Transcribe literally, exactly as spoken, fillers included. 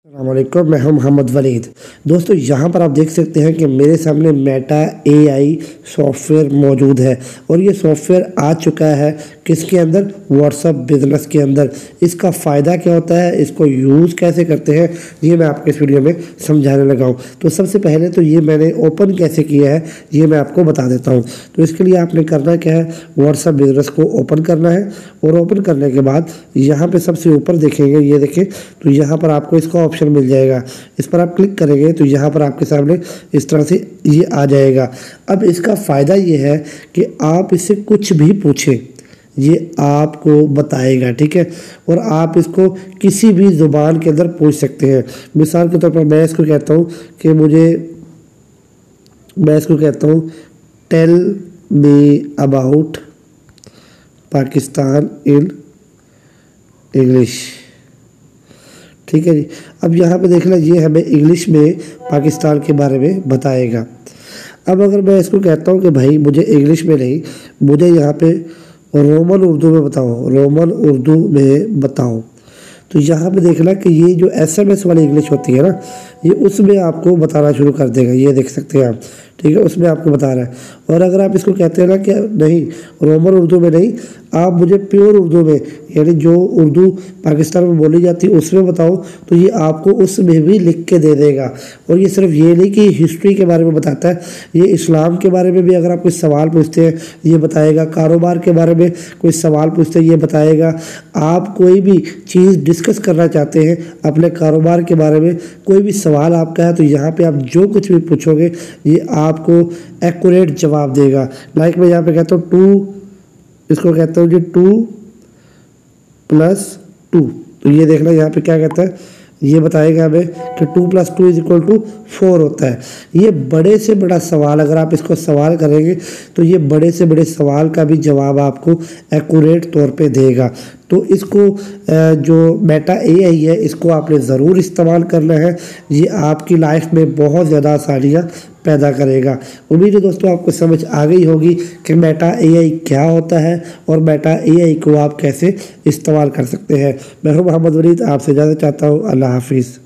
السلام علیکم، میں ہوں محمد ولید۔ دوستو یہاں پر آپ دیکھ سکتے ہیں کہ میرے سامنے میٹا اے آئی سافٹ ویئر موجود ہے اور یہ سافٹ ویئر آ چکا ہے کس کے اندر؟ واٹس ایپ بزنس کے اندر۔ اس کا فائدہ کیا ہوتا ہے، اس کو یوز کیسے کرتے ہیں، یہ میں آپ کو اس ویڈیو میں سمجھانے لگا ہوں۔ تو سب سے پہلے تو یہ میں نے اوپن کیسے کیا ہے یہ میں آپ کو بتا دیتا ہوں۔ تو اس کے لیے آپ نے کرنا کیا ہے، واٹس ایپ بزنس کو اوپن کرنا ہے اور اوپن کرنے کے بعد یہاں پہ سب سے اوپر دیکھیں گے، یہ دیکھیں تو یہاں پر آپ کو اس کا آپشن مل جائے گا۔ اس پر آپ کلک کریں گے تو یہاں پر آپ کے سامنے اس طرح سے یہ آ جائے گا۔ اب اس کا فائدہ یہ ہے کہ آپ اس سے کچھ بھی پوچھیں، یہ آپ کو بتائے گا، ٹھیک ہے، اور آپ اس کو کسی بھی زبان کے اندر پوچھ سکتے ہیں۔ مثال کے طور پر میں اس کو کہتا ہوں کہ مجھے میں اس کو کہتا ہوں tell me about Pakistan in English, ٹھیک ہے جی۔ اب یہاں پہ دیکھنا، یہ ہمیں انگلش میں پاکستان کے بارے میں بتائے گا۔ اب اگر میں اس کو کہتا ہوں کہ بھائی مجھے انگلش میں نہیں، مجھے یہاں پہ رومن اردو میں بتاؤ، رومن اردو میں بتاؤ، تو یہاں پہ دیکھنا کہ یہ جو ایس ایم ایس والی انگلش ہوتی ہے نا، یہ اس میں آپ کو بتانا شروع کر دے گا، یہ دیکھ سکتے ہیں آپ، ٹھیک ہے، اس میں آپ کو بتا رہا ہے۔ اور اگر آپ اس کو کہتے ہیں نا کہ نہیں رومن اردو میں نہیں، آپ مجھے پیور اردو میں، یعنی جو اردو پاکستان میں بولی جاتی ہے اس میں بتاؤ، تو یہ آپ کو اس میں بھی لکھ کے دے دے گا۔ اور یہ صرف یہ نہیں کہ ہسٹری کے بارے میں بتاتا ہے، یہ اسلام کے بارے میں بھی اگر آپ کوئی سوال پوچھتے ہیں یہ بتائے گا، کاروبار کے بارے میں کوئی سوال پوچھتے ہیں یہ بتائے گا، آپ کوئی بھی چیز ڈسکس کرنا چاہتے ہیں اپنے کاروبار کے بارے میں، کوئی بھی سوال آپ کا ہے تو یہاں پہ آپ جو کچھ بھی پوچھو گے یہ آپ کو ایکوریٹ جواب دے گا۔ لائک میں یہاں پہ کہتا ہوں ٹو، اس کو کہتا ہوں جی ٹو پلس ٹو، تو یہ دیکھنا یہاں پہ کیا کہتا ہے، یہ بتائے گا ہمیں کہ two plus two is equal to four ہوتا ہے۔ یہ بڑے سے بڑا سوال اگر آپ اس کو سوال کریں گے تو یہ بڑے سے بڑے سوال کا بھی جواب آپ کو ایکوریٹ طور پہ دے گا۔ تو اس کو جو میٹا اے آئی ہے اس کو آپ نے ضرور استعمال کرنا ہے، یہ آپ کی لائف میں بہت زیادہ آسانیاں پیدا کرے گا۔ امید ہے دوستوں آپ کو سمجھ آ گئی ہوگی کہ میٹا اے آئی کیا ہوتا ہے اور میٹا اے آئی کو آپ کیسے استعمال کر سکتے ہیں۔ میں ہوں محمد ولید، آپ سے اجازت چاہتا ہوں، اللہ حافظ۔